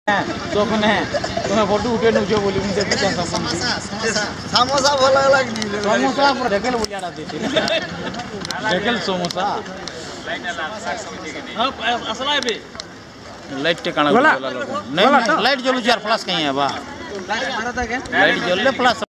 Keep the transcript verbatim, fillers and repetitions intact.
तो कने तुम्हें फोटो उठे नुजो बोली मुझे पूछा समोसा समोसा भला लागनी समोसा पर ढकेल बोलिया रहती थी ढकेल समोसा हां असला है बे लाइट टे काना नहीं लाइट जलू चार प्लस कहीं है बा लाइट जलले प्लस